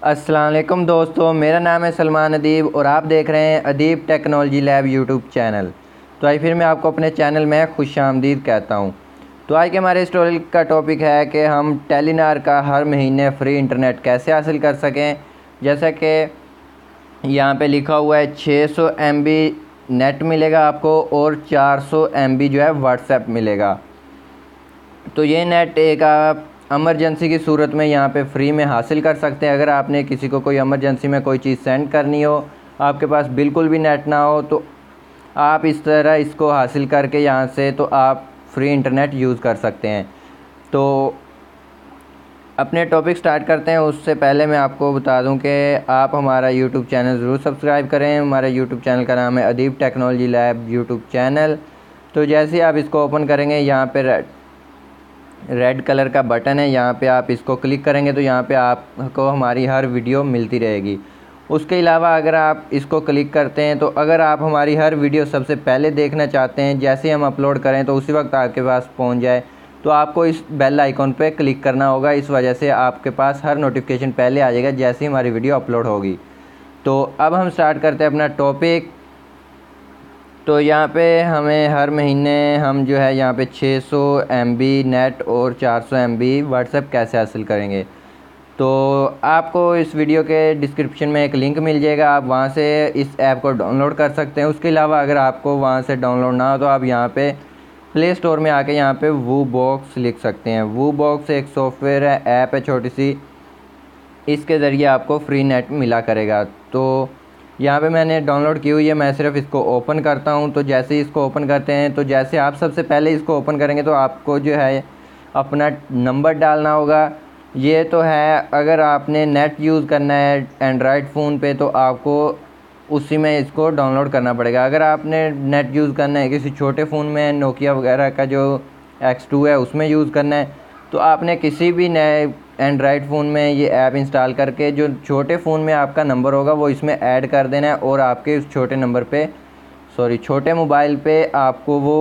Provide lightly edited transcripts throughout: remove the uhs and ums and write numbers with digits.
अस्सलाम वालेकुम दोस्तों, मेरा नाम है सलमान अदीब और आप देख रहे हैं Adeeb technology lab YouTube channel. तो आज फिर मैं आपको अपने चैनल में खुशामदीद कहता हूं। तो आज के हमारे स्टोरी का टॉपिक है कि हम टेलीनार का हर महीने फ्री इंटरनेट कैसे हासिल कर सकें। जैसा कि यहाँ पे लिखा हुआ है 600 MB नेट मिलेगा आपको और 400 MB जो है व्हाट्सएप मिलेगा। तो ये नेट एक आप इमरजेंसी की सूरत में यहाँ पे फ्री में हासिल कर सकते हैं। अगर आपने किसी को कोई इमरजेंसी में कोई चीज़ सेंड करनी हो, आपके पास बिल्कुल भी नेट ना हो, तो आप इस तरह इसको हासिल करके यहाँ से तो आप फ्री इंटरनेट यूज़ कर सकते हैं। तो अपने टॉपिक स्टार्ट करते हैं। उससे पहले मैं आपको बता दूं कि आप हमारा यूट्यूब चैनल ज़रूर सब्सक्राइब करें। हमारे यूट्यूब चैनल का नाम है Adeeb technology lab YouTube channel. तो जैसे ही आप इसको ओपन करेंगे, यहाँ पे रेड कलर का बटन है, यहाँ पे आप इसको क्लिक करेंगे तो यहाँ पे आपको हमारी हर वीडियो मिलती रहेगी। उसके अलावा अगर आप इसको क्लिक करते हैं तो अगर आप हमारी हर वीडियो सबसे पहले देखना चाहते हैं, जैसे हम अपलोड करें तो उसी वक्त आपके पास पहुँच जाए, तो आपको इस बेल आइकॉन पे क्लिक करना होगा। इस वजह से आपके पास हर नोटिफिकेशन पहले आ जाएगा जैसे ही हमारी वीडियो अपलोड होगी। तो अब हम स्टार्ट करते हैं अपना टॉपिक। तो यहाँ पे हमें हर महीने हम जो है यहाँ पे 600 MB नेट और 400 MB व्हाट्सएप कैसे हासिल करेंगे। तो आपको इस वीडियो के डिस्क्रिप्शन में एक लिंक मिल जाएगा, आप वहाँ से इस ऐप को डाउनलोड कर सकते हैं। उसके अलावा अगर आपको वहाँ से डाउनलोड ना हो तो आप यहाँ पे प्ले स्टोर में आके यहाँ पे वू बॉक्स लिख सकते हैं। वू बॉक्स एक सॉफ्टवेयर है, ऐप है छोटी सी, इसके ज़रिए आपको फ्री नेट मिला करेगा। तो यहाँ पे मैंने डाउनलोड की हुई है, मैं सिर्फ इसको ओपन करता हूँ। तो जैसे ही इसको ओपन करते हैं, तो जैसे आप सबसे पहले इसको ओपन करेंगे तो आपको जो है अपना नंबर डालना होगा। ये तो है, अगर आपने नेट यूज़ करना है एंड्रॉयड फ़ोन पे तो आपको उसी में इसको डाउनलोड करना पड़ेगा। अगर आपने नेट यूज़ करना है किसी छोटे फ़ोन में, नोकिया वगैरह का जो X2 है उसमें यूज़ करना है, तो आपने किसी भी नए एंड्रॉयड फ़ोन में ये ऐप इंस्टॉल करके जो छोटे फ़ोन में आपका नंबर होगा वो इसमें ऐड कर देना है और आपके उस छोटे नंबर पे छोटे मोबाइल पे आपको वो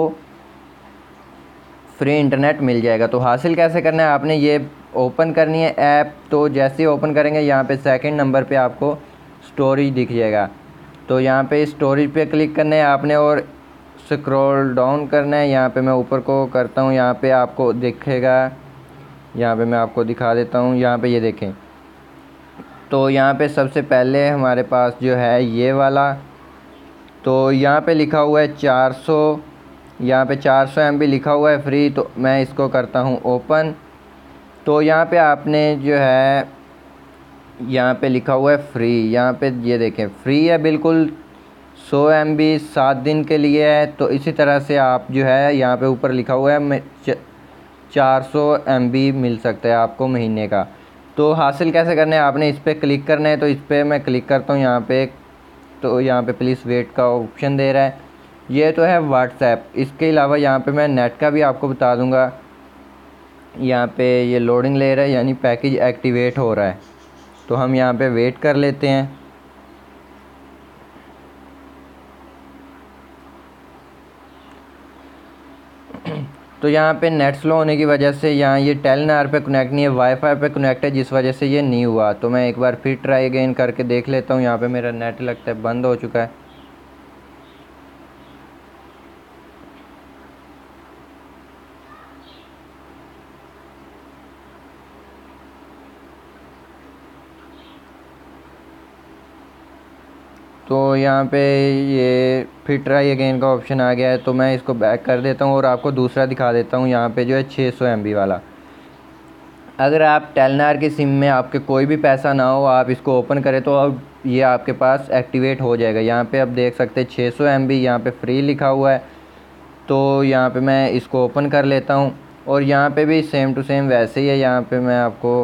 फ्री इंटरनेट मिल जाएगा। तो हासिल कैसे करना है, आपने ये ओपन करनी है ऐप। तो जैसे ही ओपन करेंगे यहाँ पे सेकंड नंबर पे आपको स्टोरेज दिख जाएगा। तो यहाँ पे स्टोरेज पे क्लिक करना है आपने और स्क्रॉल डाउन करना है। यहाँ पे मैं ऊपर को करता हूँ, यहाँ पे आपको दिखेगा, यहाँ पे मैं आपको दिखा देता हूँ। यहाँ पे ये देखें, तो यहाँ पे सबसे पहले हमारे पास जो है ये वाला, तो यहाँ पे लिखा हुआ है 400, यहाँ पे 400 MB लिखा हुआ है फ्री। तो मैं इसको करता हूँ ओपन। तो यहाँ पे आपने जो है यहाँ पे लिखा हुआ है फ्री, यहाँ पे ये देखें फ्री है बिल्कुल, 100 MB 7 दिन के लिए है। तो इसी तरह से आप जो है यहाँ पे ऊपर लिखा हुआ है 400 MB मिल सकता है आपको महीने का। तो हासिल कैसे करना है, आपने इस पर क्लिक करना है। तो इस पर मैं क्लिक करता हूँ यहाँ पे, तो यहाँ पे प्लीज़ वेट का ऑप्शन दे रहा है। ये तो है व्हाट्सएप। इसके अलावा यहाँ पे मैं नेट का भी आपको बता दूँगा। यहाँ पे ये लोडिंग ले रहा है, यानी पैकेज एक्टिवेट हो रहा है। तो हम यहाँ पे वेट कर लेते हैं। तो यहाँ पे नेट स्लो होने की वजह से यहाँ ये टेलीनार पे कनेक्ट नहीं है, वाईफाई पे कनेक्ट है, जिस वजह से ये नहीं हुआ। तो मैं एक बार फिर ट्राई अगेन करके देख लेता हूँ। यहाँ पे मेरा नेट लगता है बंद हो चुका है। तो यहाँ पे ये फिर ट्राई अगेन का ऑप्शन आ गया है। तो मैं इसको बैक कर देता हूँ और आपको दूसरा दिखा देता हूँ। यहाँ पे जो है 600 MB वाला, अगर आप टेलीनार की सिम में आपके कोई भी पैसा ना हो, आप इसको ओपन करें तो अब ये आपके पास एक्टिवेट हो जाएगा। यहाँ पे आप देख सकते हैं 600 MB यहाँ पे फ्री लिखा हुआ है। तो यहाँ पे मैं इसको ओपन कर लेता हूँ और यहाँ पे भी सेम टू सेम वैसे ही है। यहाँ पे मैं आपको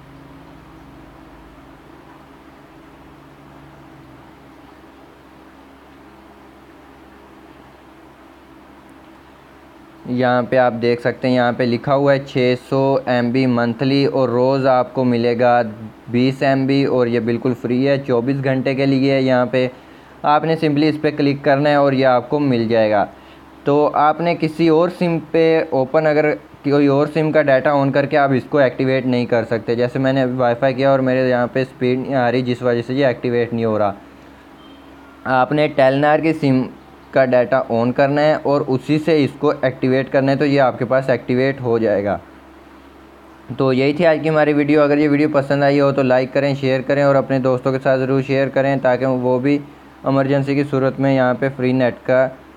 यहाँ पे आप देख सकते हैं, यहाँ पे लिखा हुआ है 600 MB मंथली और रोज़ आपको मिलेगा 20 MB और ये बिल्कुल फ्री है, 24 घंटे के लिए है। यहाँ पे आपने सिंपली इस पर क्लिक करना है और ये आपको मिल जाएगा। तो आपने किसी और सिम पे ओपन अगर कोई और सिम का डाटा ऑन करके आप इसको एक्टिवेट नहीं कर सकते। जैसे मैंने अभी वाईफाई किया और मेरे यहाँ पे स्पीड नहीं आ रही, जिस वजह से ये एक्टिवेट नहीं हो रहा। आपने टेलनार की सिम का डाटा ऑन करना है और उसी से इसको एक्टिवेट करना है, तो ये आपके पास एक्टिवेट हो जाएगा। तो यही थी आज की हमारी वीडियो। अगर ये वीडियो पसंद आई हो तो लाइक करें, शेयर करें और अपने दोस्तों के साथ ज़रूर शेयर करें, ताकि वो भी इमरजेंसी की सूरत में यहाँ पे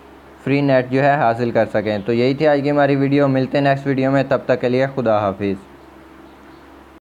फ्री नेट जो है हासिल कर सकें। तो यही थी आज की हमारी वीडियो। मिलते हैं नेक्स्ट वीडियो में, तब तक के लिए खुदा हाफिज़।